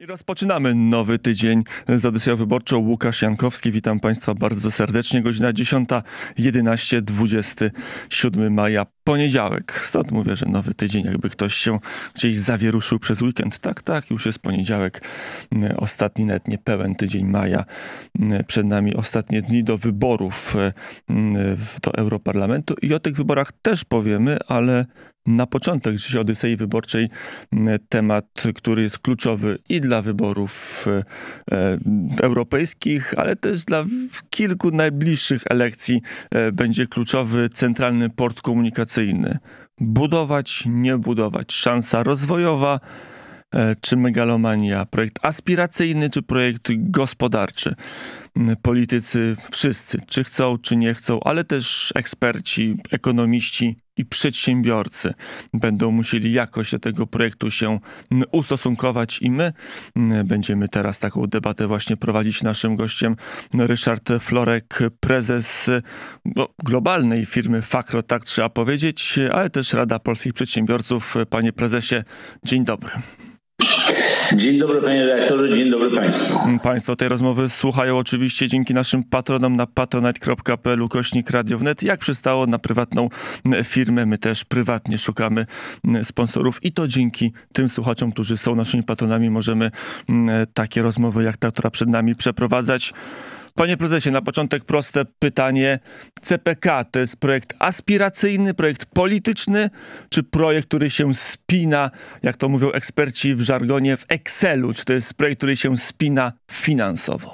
I rozpoczynamy nowy tydzień z Odyseją Wyborczą. Łukasz Jankowski, witam Państwa bardzo serdecznie. Godzina 10:11, 27 maja, poniedziałek. Stąd mówię, że nowy tydzień, jakby ktoś się gdzieś zawieruszył przez weekend. Tak, już jest poniedziałek. Ostatni, nawet nie pełen tydzień maja. Przed nami ostatnie dni do wyborów do Europarlamentu i o tych wyborach też powiemy, ale na początek dzisiaj Odysei Wyborczej temat, który jest kluczowy i dla wyborów europejskich, ale też dla kilku najbliższych elekcji będzie kluczowy centralny port komunikacyjny. Budować, nie budować. Szansa rozwojowa czy megalomania. Projekt aspiracyjny czy projekt gospodarczy. Politycy wszyscy, czy chcą, czy nie chcą, ale też eksperci, ekonomiści i przedsiębiorcy będą musieli jakoś do tego projektu się ustosunkować i my będziemy teraz taką debatę właśnie prowadzić. Naszym gościem Ryszard Florek, prezes globalnej firmy Fakro, tak trzeba powiedzieć, ale też Rada Polskich Przedsiębiorców. Panie prezesie, dzień dobry. Dzień dobry, panie redaktorze, dzień dobry państwu. Państwo tej rozmowy słuchają oczywiście dzięki naszym patronom na patronite.pl/Radio Wnet. Jak przystało na prywatną firmę, my też prywatnie szukamy sponsorów i to dzięki tym słuchaczom, którzy są naszymi patronami, możemy takie rozmowy jak ta, która przed nami, przeprowadzać. Panie prezesie, na początek proste pytanie. CPK to jest projekt aspiracyjny, projekt polityczny, czy projekt, który się spina, jak to mówią eksperci w żargonie, w Excelu? Czy to jest projekt, który się spina finansowo?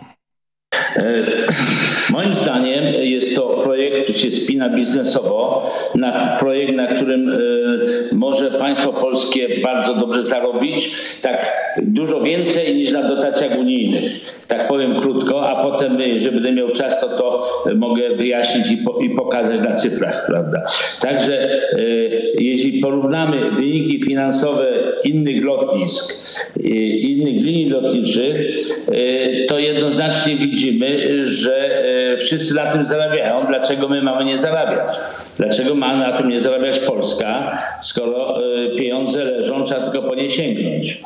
Moim zdaniem jest to projekt, który się spina biznesowo, projekt, na którym może państwo polskie bardzo dobrze zarobić, tak dużo więcej niż na dotacjach unijnych. Tak powiem krótko, a potem, jeżeli będę miał czas, to mogę wyjaśnić i pokazać na cyfrach, prawda? Także jeśli porównamy wyniki finansowe innych lotnisk, innych linii lotniczych, to jednoznacznie widzimy, że wszyscy na tym zarabiają. Dlaczego my mamy nie zarabiać? Dlaczego ma na tym nie zarabiać Polska, skoro pieniądze leżą, trzeba tylko po nie sięgnąć?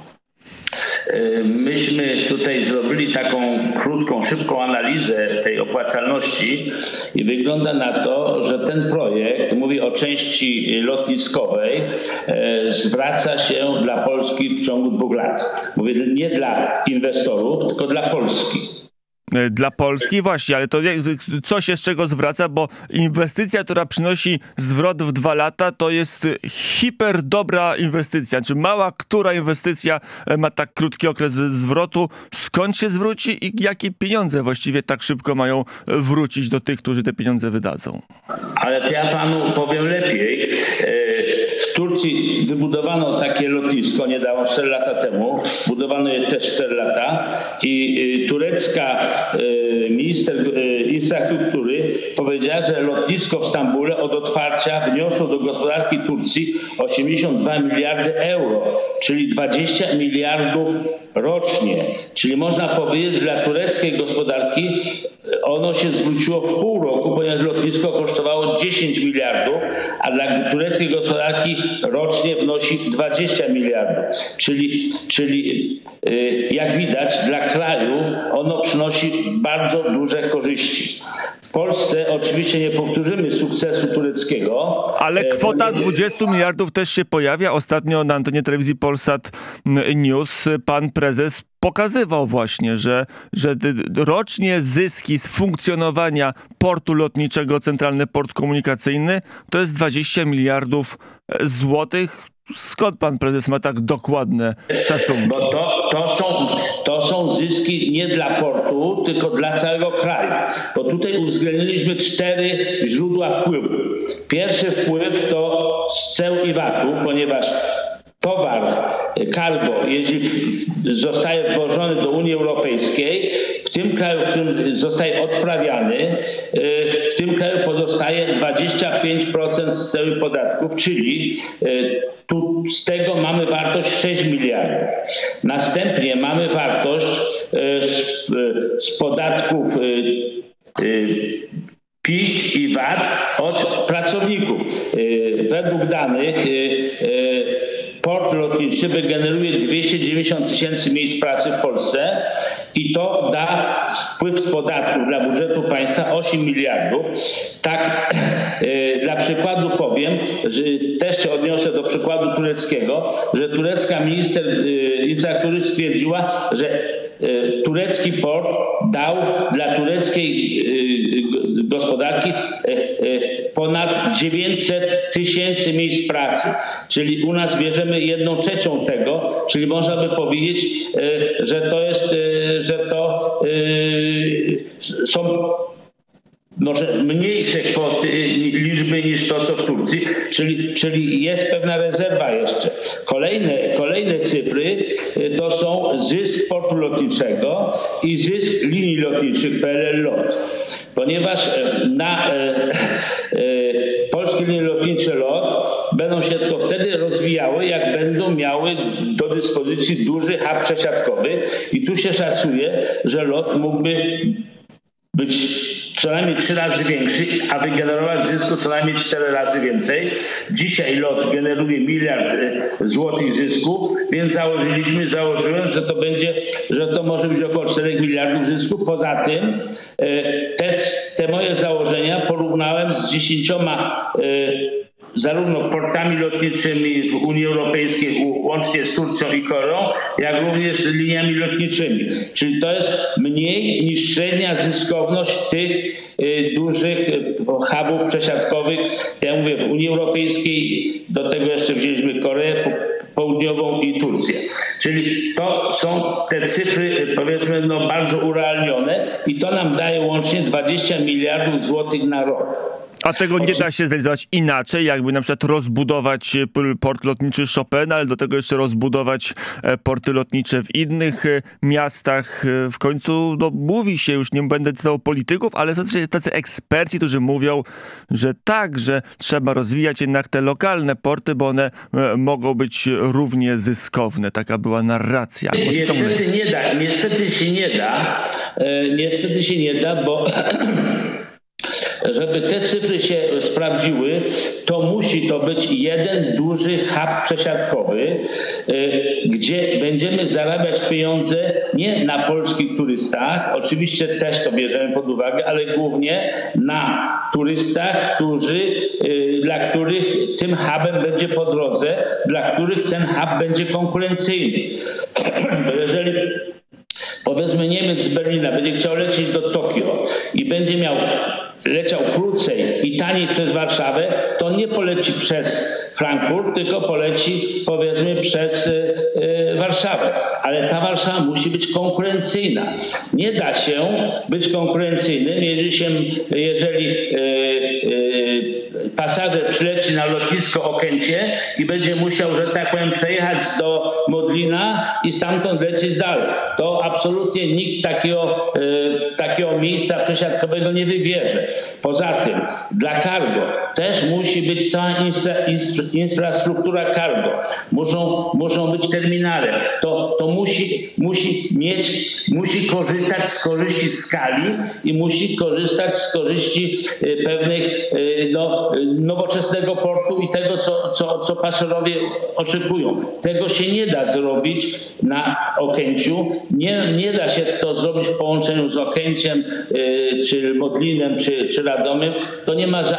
Myśmy tutaj zrobili taką krótką, szybką analizę tej opłacalności i wygląda na to, że ten projekt, mówię o części lotniskowej, zwraca się dla Polski w ciągu 2 lat. Mówię nie dla inwestorów, tylko dla Polski. Dla Polski właśnie, ale to co się z czego zwraca, bo inwestycja, która przynosi zwrot w 2 lata, to jest hiper dobra inwestycja. Czy mała która inwestycja ma tak krótki okres zwrotu? Skąd się zwróci i jakie pieniądze właściwie tak szybko mają wrócić do tych, którzy te pieniądze wydadzą? Ale to ja panu powiem lepiej. W Turcji wybudowano takie lotnisko niedawno, 4 lata temu. Budowano je też 4 lata i turecka minister infrastruktury powiedziała, że lotnisko w Stambule od otwarcia wniosło do gospodarki Turcji 82 miliardy euro, czyli 20 miliardów rocznie. Czyli można powiedzieć, że dla tureckiej gospodarki ono się zwróciło w pół roku, ponieważ lotnisko kosztowało 10 miliardów, a dla tureckiej gospodarki rocznie wnosi 20 miliardów. Czyli jak widać, dla kraju ono przynosi bardzo duże korzyści. W Polsce oczywiście nie powtórzymy sukcesu tureckiego. Ale kwota 20 miliardów też się pojawia. Ostatnio na antenie telewizji Polsat News pan prezes pokazywał właśnie, że rocznie zyski z funkcjonowania portu lotniczego, centralny port komunikacyjny, to jest 20 miliardów złotych. Skąd pan prezes ma tak dokładne szacunki? Bo to są zyski nie dla portu, tylko dla całego kraju. Bo tutaj uwzględniliśmy 4 źródła wpływu. Pierwszy wpływ to z ceł i VAT-u, ponieważ towar cargo, jeżeli zostaje wwożony do Unii Europejskiej, w tym kraju, w którym zostaje odprawiany, w tym kraju pozostaje 25% z ceł i podatków, czyli tu z tego mamy wartość 6 miliardów. Następnie mamy wartość z podatków PIT i VAT od pracowników. Według danych port lotniczy wygeneruje 290 000 miejsc pracy w Polsce i to da wpływ z podatków dla budżetu państwa 8 miliardów. Tak dla przykładu powiem, że też się odniosę do przykładu tureckiego, że turecka minister infrastruktury stwierdziła, że turecki port dał dla tureckiej gospodarki ponad 900 000 miejsc pracy. Czyli u nas bierzemy 1/3 tego, czyli można by powiedzieć, że to jest, że to są może mniejsze kwoty, liczby niż to, co w Turcji, czyli jest pewna rezerwa jeszcze. Kolejne cyfry to są zysk portu lotniczego i zysk linii lotniczych PLL LOT. Ponieważ na polskie linie lotnicze LOT będą się tylko wtedy rozwijały, jak będą miały do dyspozycji duży hub przesiadkowy i tu się szacuje, że LOT mógłby być co najmniej 3 razy większy, a wygenerować zysku co najmniej 4 razy więcej. Dzisiaj LOT generuje 1 miliard złotych zysku, więc założyłem, że to może być około 4 miliardów zysku. Poza tym te moje założenia porównałem z 10 zarówno portami lotniczymi w Unii Europejskiej, łącznie z Turcją i Koreą, jak również z liniami lotniczymi. Czyli to jest mniej niż średnia zyskowność tych dużych hubów przesiadkowych. Ja mówię, w Unii Europejskiej, do tego jeszcze wzięliśmy Koreę Południową i Turcję. Czyli to są te cyfry, powiedzmy, bardzo urealnione i to nam daje łącznie 20 miliardów złotych na rok. A tego nie da się zrealizować inaczej, jakby na przykład rozbudować port lotniczy Chopina, ale do tego jeszcze rozbudować porty lotnicze w innych miastach. W końcu mówi się, już nie będę cytował polityków, ale są tacy eksperci, którzy mówią, że tak, że trzeba rozwijać jednak te lokalne porty, bo one mogą być równie zyskowne. Taka była narracja. Niestety się nie da, bo żeby te cyfry się sprawdziły, to musi to być jeden duży hub przesiadkowy, gdzie będziemy zarabiać pieniądze nie na polskich turystach, oczywiście też to bierzemy pod uwagę, ale głównie na turystach, dla których tym hubem będzie po drodze, dla których ten hub będzie konkurencyjny. Bo jeżeli powiedzmy Niemiec z Berlina będzie chciał lecieć do Tokio i będzie leciał krócej i taniej przez Warszawę, to nie poleci przez Frankfurt, tylko poleci powiedzmy przez Warszawę. Ale ta Warszawa musi być konkurencyjna. Nie da się być konkurencyjnym, jeżeli pasażer przyleci na lotnisko Okęcie i będzie musiał, że tak powiem, przejechać do Modlina i stamtąd lecieć dalej. To absolutnie nikt takiego miejsca przesiadkowego nie wybierze. Poza tym dla cargo też musi być cała infrastruktura cargo. Muszą być terminale. To musi korzystać z korzyści skali i musi korzystać z korzyści pewnych nowoczesnego portu i tego, co pasażerowie oczekują. Tego się nie da zrobić na Okęciu. Nie da się to zrobić w połączeniu z Okęciem, czy Modlinem, czy Radomiem. To nie ma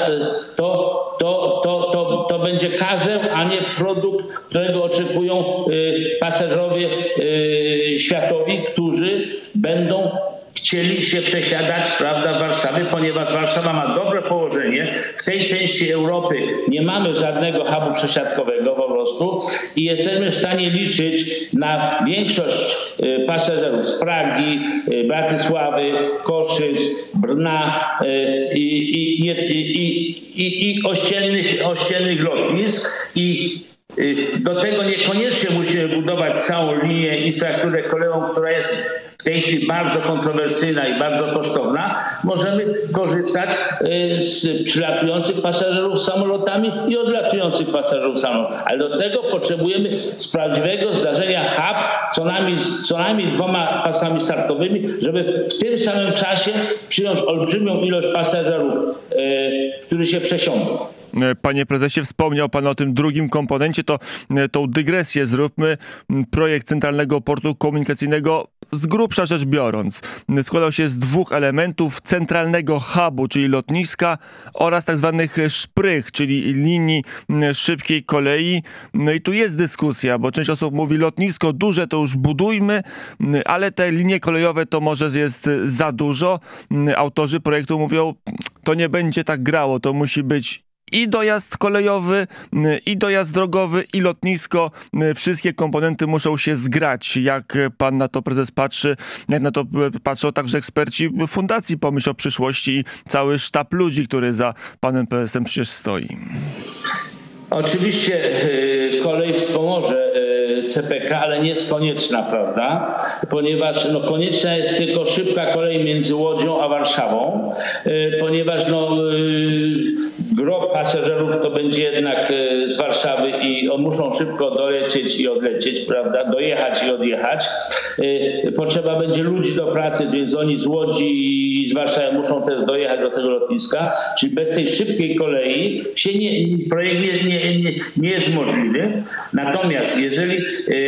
to będzie karzeł, a nie produkt, którego oczekują pasażerowie światowi, którzy będą chcieli się przesiadać, prawda, w Warszawie, ponieważ Warszawa ma dobre położenie. W tej części Europy nie mamy żadnego hubu przesiadkowego po prostu i jesteśmy w stanie liczyć na większość pasażerów z Pragi, Bratysławy, Koszyc, Brna i ościennych lotnisk i do tego niekoniecznie musimy budować całą linię infrastrukturę kolejową, która jest w tej chwili bardzo kontrowersyjna i bardzo kosztowna. Możemy korzystać z przylatujących pasażerów samolotami i odlatujących pasażerów samolotami. Ale do tego potrzebujemy z prawdziwego zdarzenia hub co najmniej 2 pasami startowymi, żeby w tym samym czasie przyjąć olbrzymią ilość pasażerów, którzy się przesiądą. Panie prezesie, wspomniał pan o tym drugim komponencie, to tą dygresję zróbmy. Projekt Centralnego Portu Komunikacyjnego, z grubsza rzecz biorąc, składał się z dwóch elementów: centralnego hubu, czyli lotniska, oraz tak zwanych szprych, czyli linii szybkiej kolei. No i tu jest dyskusja, bo część osób mówi, lotnisko duże to już budujmy, ale te linie kolejowe to może jest za dużo. Autorzy projektu mówią, to nie będzie tak grało, to musi być i dojazd kolejowy, i dojazd drogowy, i lotnisko. Wszystkie komponenty muszą się zgrać. Jak pan na to prezes patrzy, jak na to patrzą także eksperci Fundacji Pomyśl o Przyszłości i cały sztab ludzi, który za panem prezesem przecież stoi? Oczywiście kolej wspomoże CPK, ale nie jest konieczna, prawda? Ponieważ konieczna jest tylko szybka kolej między Łodzią a Warszawą, ponieważ gro pasażerów to będzie jednak z Warszawy i muszą szybko dolecieć i odlecieć, prawda? Dojechać i odjechać. Potrzeba będzie ludzi do pracy, więc oni z Łodzi i z Warszawy muszą też dojechać do tego lotniska, czyli bez tej szybkiej kolei projekt nie jest możliwy. Natomiast jeżeli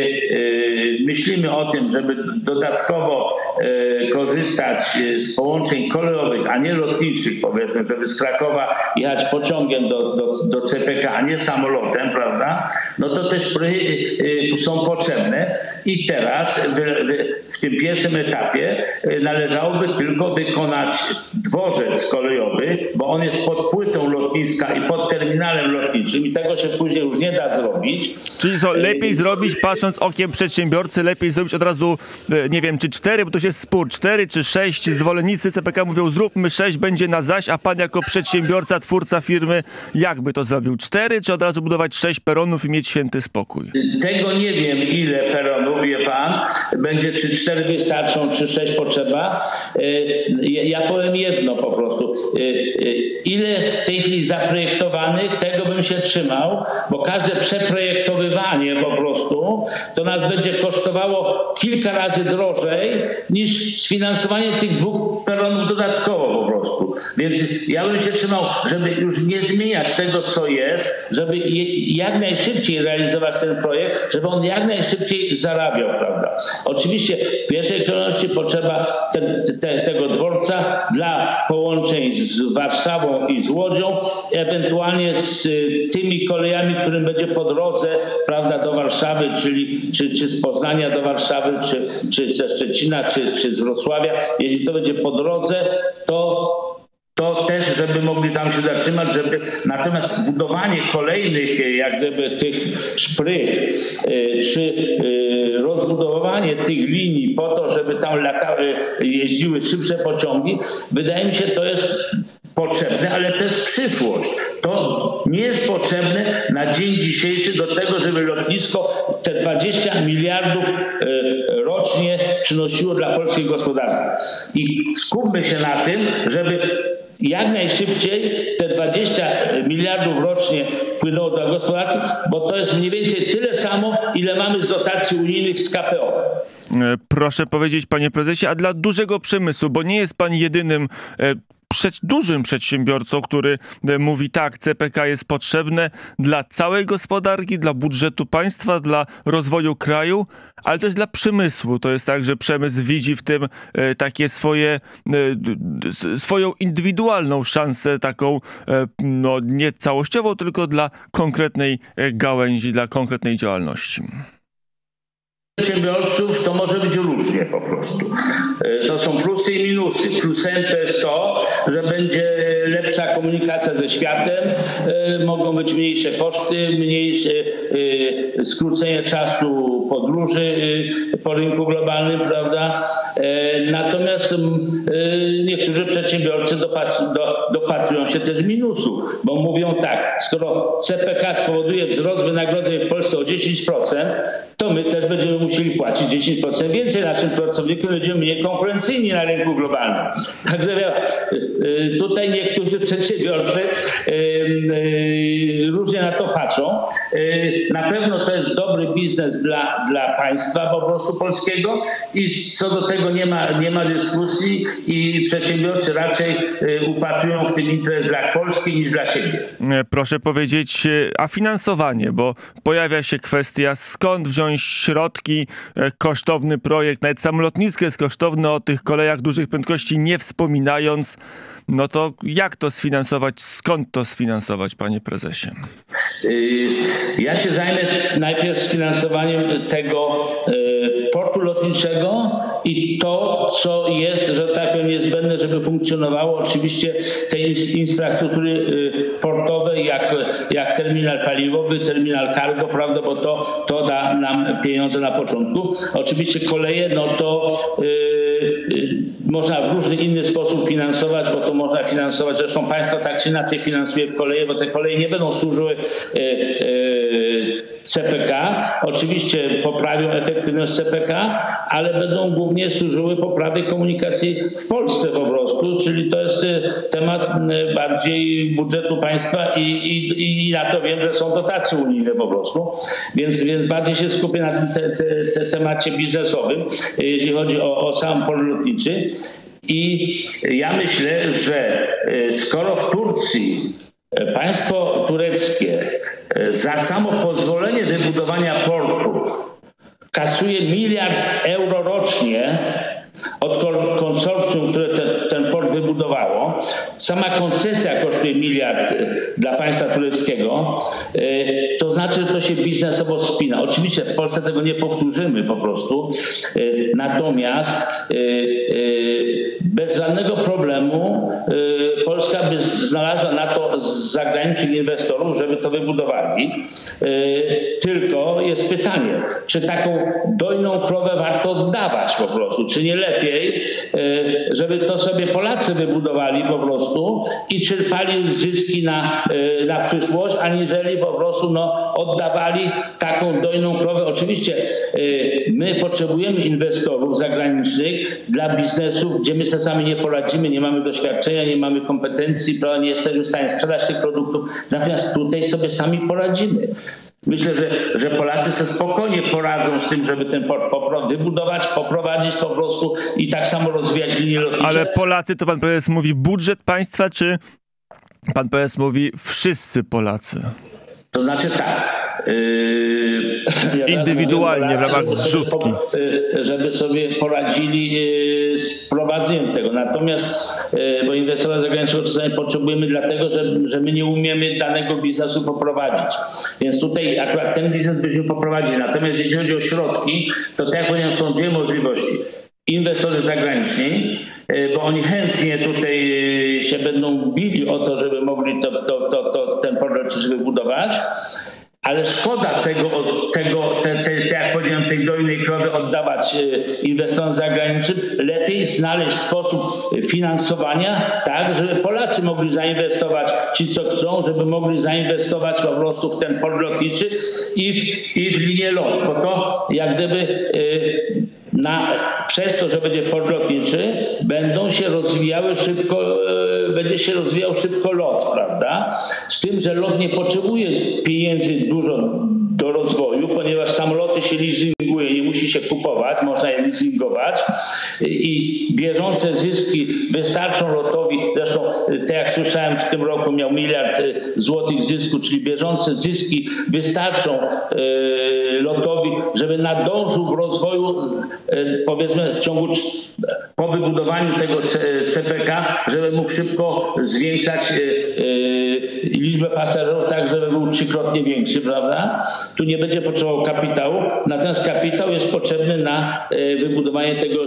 myślimy o tym, żeby dodatkowo korzystać z połączeń kolejowych, a nie lotniczych, powiedzmy, żeby z Krakowa jechać pociągiem do CPK, a nie samolotem, prawda? No to też są potrzebne i teraz w tym pierwszym etapie należałoby tylko wykonać dworzec kolejowy, bo on jest pod płytą lotniska i pod terminalem lotniczym i tego się później już nie da zrobić. Czyli co, lepiej zrobić, patrząc okiem przedsiębiorcy, lepiej zrobić od razu, nie wiem, czy 4, bo to jest spór, 4 czy 6, zwolennicy CPK mówią, zróbmy 6, będzie na zaś, a pan jako przedsiębiorca, twórca firmy, jak by to zrobił? 4, czy od razu budować 6 peronów i mieć święty spokój? Tego nie wiem, ile peronów, wie pan, będzie, czy 4 wystarczą, czy 6 potrzeba. Ja powiem jedno po prostu. Ile jest w tej chwili zaprojektowanych, tego bym się trzymał, bo każde przeprojektowywanie po prostu to nas będzie kosztowało kilka razy drożej niż sfinansowanie tych 2 peronów dodatkowo po prostu. Więc ja bym się trzymał, żeby już nie zmieniać tego, co jest, żeby jak najszybciej realizować ten projekt, żeby on jak najszybciej zarabiał, prawda? Oczywiście w pierwszej kolejności potrzeba tego dworca dla połączeń z Warszawą i z Łodzią, ewentualnie z tymi kolejami, którym będzie po drodze, prawda, do Warszawy, czyli czy z Poznania do Warszawy, czy ze Szczecina, czy z Wrocławia. Jeśli to będzie po drodze, to też, żeby mogli tam się zatrzymać, natomiast budowanie kolejnych jak gdyby tych szprych, czy rozbudowanie tych linii po to, żeby tam jeździły szybsze pociągi, wydaje mi się, to jest potrzebne, ale to jest przyszłość. To nie jest potrzebne na dzień dzisiejszy do tego, żeby lotnisko te 20 miliardów rocznie przynosiło dla polskiej gospodarki. I skupmy się na tym, żeby jak najszybciej te 20 miliardów rocznie wpłynęło do gospodarki, bo to jest mniej więcej tyle samo, ile mamy z dotacji unijnych z KPO. Proszę powiedzieć, panie prezesie, a dla dużego przemysłu, bo nie jest pan jedynym dużym przedsiębiorcą, który mówi tak, CPK jest potrzebne dla całej gospodarki, dla budżetu państwa, dla rozwoju kraju, ale też dla przemysłu. To jest tak, że przemysł widzi w tym takie swoją indywidualną szansę, taką nie całościową, tylko dla konkretnej gałęzi, dla konkretnej działalności. Przedsiębiorców to może być różnie po prostu. To są plusy i minusy. Plusem to jest to, że będzie lepsza komunikacja ze światem, mogą być mniejsze koszty, mniejsze skrócenie czasu podróży po rynku globalnym, prawda? Natomiast niektórzy przedsiębiorcy dopatrują się też minusów, bo mówią tak, skoro CPK spowoduje wzrost wynagrodzeń w Polsce o 10%, to my też będziemy musieli płacić 10% więcej naszym pracownikom, będziemy mniej konkurencyjni na rynku globalnym. Także tutaj niektórzy przedsiębiorcy różnie na to patrzą. Na pewno to jest dobry biznes dla państwa po prostu polskiego i co do tego nie ma dyskusji i przedsiębiorcy raczej upatrują w tym interes dla Polski niż dla siebie. Proszę powiedzieć, a finansowanie, bo pojawia się kwestia, skąd wziąć środki, kosztowny projekt, nawet sam lotnisko jest kosztowne, o tych kolejach dużych prędkości nie wspominając. No to jak to sfinansować, skąd to sfinansować, panie prezesie? Ja się zajmę najpierw sfinansowaniem tego portu lotniczego i to, co jest, że tak powiem, niezbędne, żeby funkcjonowało. Oczywiście te infrastruktury portowe, jak terminal paliwowy, terminal cargo, prawda, bo to da nam pieniądze na początku. Oczywiście koleje, no to można w różny inny sposób finansować, bo to można finansować, zresztą państwo tak czy inaczej finansuje koleje, bo te koleje nie będą służyły CPK. Oczywiście poprawią efektywność CPK, ale będą głównie służyły poprawie komunikacji w Polsce po prostu, czyli to jest temat bardziej budżetu państwa i na to wiem, że są dotacje unijne po prostu, więc bardziej się skupię na tym temacie biznesowym, jeśli chodzi o sam port lotniczy. I ja myślę, że skoro w Turcji państwo tureckie za samo pozwolenie wybudowania portu kasuje 1 miliard euro rocznie od konsorcjum, które ten port wybudowało. Sama koncesja kosztuje 1 miliard dla państwa tureckiego. To znaczy, że to się biznesowo spina. Oczywiście w Polsce tego nie powtórzymy po prostu. Natomiast bez żadnego problemu Polska by znalazła na to zagranicznych inwestorów, żeby to wybudowali. Tylko jest pytanie, czy taką dojną krowę warto oddawać po prostu, czy nie lepiej, żeby to sobie Polacy wybudowali po prostu i czerpali zyski na przyszłość, aniżeli po prostu oddawali taką dojną krowę. Oczywiście my potrzebujemy inwestorów zagranicznych dla biznesów, gdzie my sobie sami nie poradzimy, nie mamy doświadczenia, nie mamy kompetencji, nie jesteśmy w stanie sprzedać tych produktów, natomiast tutaj sobie sami poradzimy. Myślę, że Polacy sobie spokojnie poradzą z tym, żeby ten port wybudować, poprowadzić po prostu i tak samo rozwijać linie lotnicze. Ale Polacy, to pan prezes mówi budżet państwa, czy pan prezes mówi wszyscy Polacy? To znaczy tak. Indywidualnie w ramach zrzutki. Żeby sobie poradzili z prowadzeniem tego. Natomiast, bo inwestora zagranicznego czasami potrzebujemy dlatego, że my nie umiemy danego biznesu poprowadzić. Więc tutaj akurat ten biznes byśmy poprowadzili. Natomiast jeśli chodzi o środki, to tak jak powiedziałem, są dwie możliwości. Inwestorzy zagraniczni, bo oni chętnie tutaj się będą bili o to, żeby mogli ten port lotniczy wybudować, ale szkoda jak powiedziałem, tej dojnej krowy oddawać inwestorom zagranicznym. Lepiej znaleźć sposób finansowania, tak, żeby Polacy mogli zainwestować, ci co chcą, żeby mogli zainwestować po prostu w ten port lotniczy i w linię LOT, bo to jak gdyby przez to, że będzie port lotniczy, będzie się rozwijał szybko LOT, prawda? Z tym, że LOT nie potrzebuje pieniędzy dużo do rozwoju, ponieważ samoloty się leasinguje, nie musi się kupować, można je leasingować i bieżące zyski wystarczą LOT-owi. Zresztą, tak jak słyszałem, w tym roku miał 1 miliard złotych zysku, czyli bieżące zyski wystarczą LOT-owi, żeby nadążył w rozwoju, powiedzmy po wybudowaniu tego CPK, żeby mógł szybko zwiększać liczbę pasażerów tak, żeby był 3-krotnie większy, prawda? Tu nie będzie potrzebował kapitału, natomiast kapitał jest potrzebny na wybudowanie tego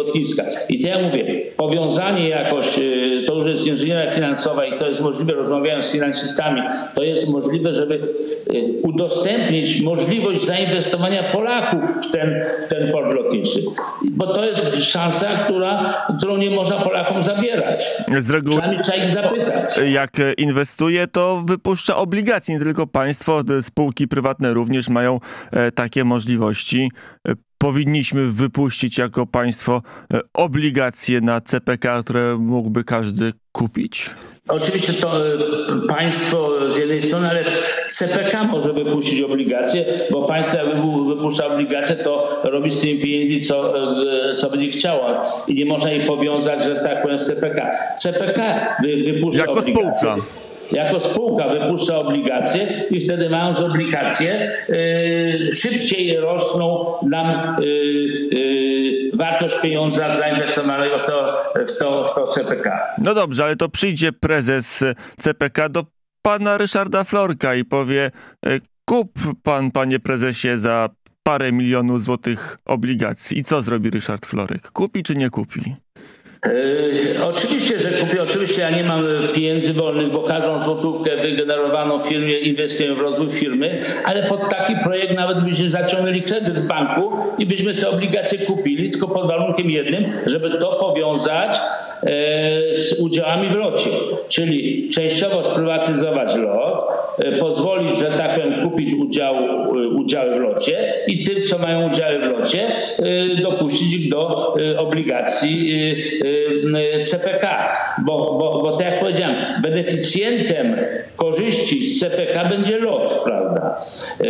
lotniska. I tak jak mówię, powiązanie jakoś, to już jest inżynieria finansowa i to jest możliwe, rozmawiając z finansistami, to jest możliwe, żeby udostępnić możliwość zainwestowania Polaków w ten port lotniczy. Bo to jest szansa, którą nie można Polakom zabierać. Z reguły, przynajmniej trzeba ich zapytać. Jak inwestuje, to wypuszcza obligacje. Nie tylko państwo, spółki prywatne również mają takie możliwości. Powinniśmy wypuścić jako państwo obligacje na CPK, które mógłby każdy kupić? Oczywiście to państwo z jednej strony, ale CPK może wypuścić obligacje, bo państwo jak wypuszcza obligacje, to robi z tymi pieniędzmi, co będzie chciało. I nie można jej powiązać, że tak powiem, z CPK. CPK wypuszcza jako obligacje. Spółka. Jako spółka wypuszcza obligacje i wtedy mając obligacje szybciej rosną nam wartość pieniądza zainwestowanego w to CPK. No dobrze, ale to przyjdzie prezes CPK do pana Ryszarda Florka i powie: kup pan, panie prezesie, za parę milionów złotych obligacji. I co zrobi Ryszard Florek? Kupi czy nie kupi? Oczywiście, że kupię. Oczywiście ja nie mam pieniędzy wolnych, bo każdą złotówkę wygenerowaną w firmie inwestuję w rozwój firmy, ale pod taki projekt nawet byśmy zaciągnęli kredyt w banku i byśmy te obligacje kupili, tylko pod warunkiem jednym, żeby to powiązać z udziałami w locie. Czyli częściowo sprywatyzować lot, pozwolić, że tak powiem, kupić udziały w locie i tym, co mają udziały w locie, dopuścić ich do obligacji CPK. Bo tak jak powiedziałem, beneficjentem korzyści z CPK będzie LOT, prawda?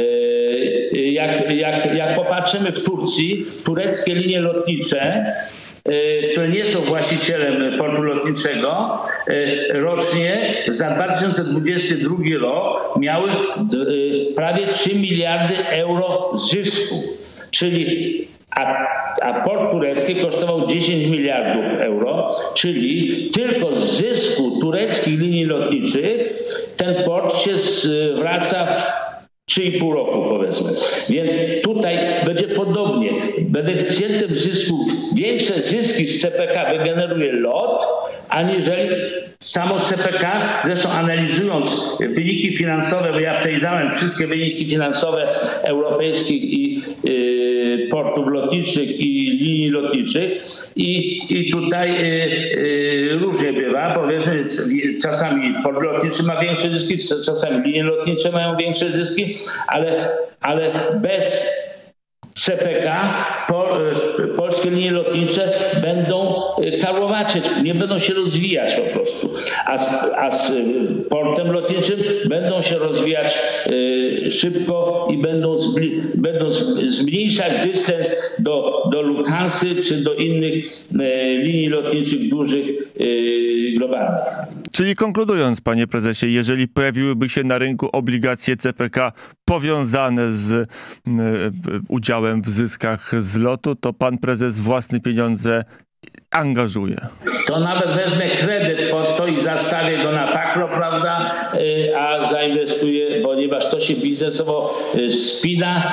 Jak popatrzymy w Turcji, tureckie linie lotnicze, które nie są właścicielem portu lotniczego, rocznie za 2022 rok miały prawie 3 miliardy euro zysku. Czyli a port turecki kosztował 10 miliardów euro, czyli tylko z zysku tureckich linii lotniczych ten port się zwraca w 3,5 roku, powiedzmy. Więc tutaj będzie podobnie. Beneficjentem zysków, większe zyski z CPK wygeneruje LOT, aniżeli samo CPK. Zresztą analizując wyniki finansowe, bo ja przejrzałem wszystkie wyniki finansowe europejskich i portów lotniczych i linii lotniczych i tutaj różnie bywa. Powiedzmy, czasami port lotniczy ma większe zyski, czasami linie lotnicze mają większe zyski, ale bez CPK polskie linie lotnicze będą karłowaczyć, nie będą się rozwijać po prostu. A z portem lotniczym będą się rozwijać szybko i będą zmniejszać dystans do Lufthansy czy do innych linii lotniczych dużych, globalnych. Czyli konkludując, panie prezesie, jeżeli pojawiłyby się na rynku obligacje CPK powiązane z udziałem w zyskach z lotu, to pan prezes własne pieniądze angażuje. To nawet wezmę kredyt pod to i zastawię go na takro, prawda, a zainwestuję, ponieważ to się biznesowo spina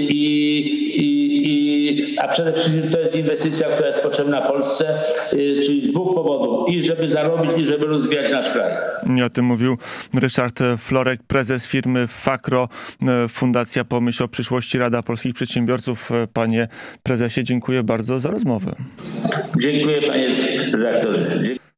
a przede wszystkim to jest inwestycja, która jest potrzebna Polsce, czyli z dwóch powodów. I żeby zarobić, i żeby rozwijać nasz kraj. I o tym mówił Ryszard Florek, prezes firmy Fakro, Fundacja Pomyśl o przyszłości, Rada Polskich Przedsiębiorców. Panie prezesie, dziękuję bardzo za rozmowę. Dziękuję, panie redaktorze.